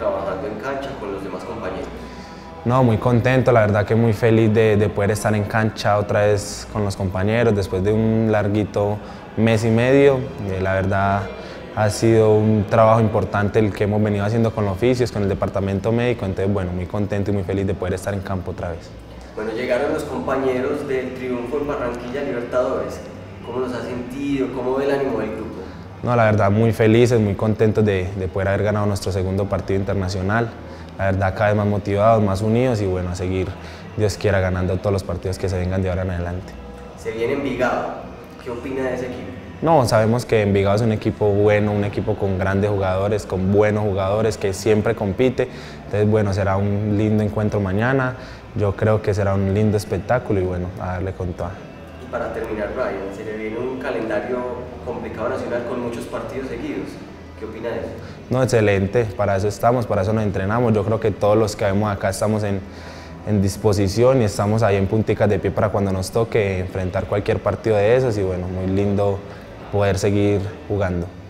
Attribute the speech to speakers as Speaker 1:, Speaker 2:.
Speaker 1: trabajando en cancha con los demás compañeros?
Speaker 2: No, muy contento, la verdad que muy feliz de poder estar en cancha otra vez con los compañeros después de un larguito mes y medio. La verdad ha sido un trabajo importante el que hemos venido haciendo con los oficios, con el departamento médico, entonces bueno, muy contento y muy feliz de poder estar en campo otra vez.
Speaker 1: Bueno, llegaron los compañeros del triunfo en Barranquilla Libertadores. ¿Cómo los ha sentido? ¿Cómo ve el ánimo del grupo?
Speaker 2: No, la verdad muy felices, muy contentos de poder haber ganado nuestro segundo partido internacional. La verdad cada vez más motivados, más unidos y bueno, a seguir, Dios quiera, ganando todos los partidos que se vengan de ahora en adelante.
Speaker 1: Se viene Envigado. ¿Qué opina de ese equipo?
Speaker 2: No, sabemos que Envigado es un equipo bueno, un equipo con grandes jugadores, con buenos jugadores, que siempre compite. Entonces, bueno, será un lindo encuentro mañana. Yo creo que será un lindo espectáculo y bueno, a darle con toda.
Speaker 1: Y para terminar, Brian, se le viene un calendario complicado nacional con muchos partidos seguidos. ¿Qué opina de eso?
Speaker 2: No, excelente, para eso estamos, para eso nos entrenamos. Yo creo que todos los que vemos acá estamos en disposición y estamos ahí en punticas de pie para cuando nos toque enfrentar cualquier partido de esos y bueno, muy lindo poder seguir jugando.